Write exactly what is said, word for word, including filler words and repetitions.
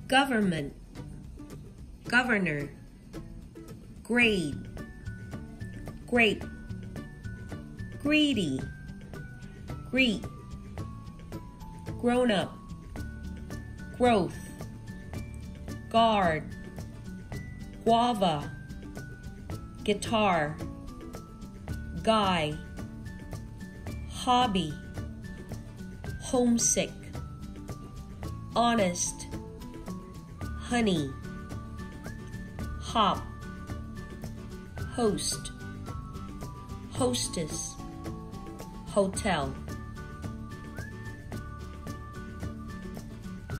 government, governor, grade, grape, greedy, greet, grown up, growth, guard, guava, guitar, guy, hobby, homesick, honest, honey, hop, host, hostess, hotel.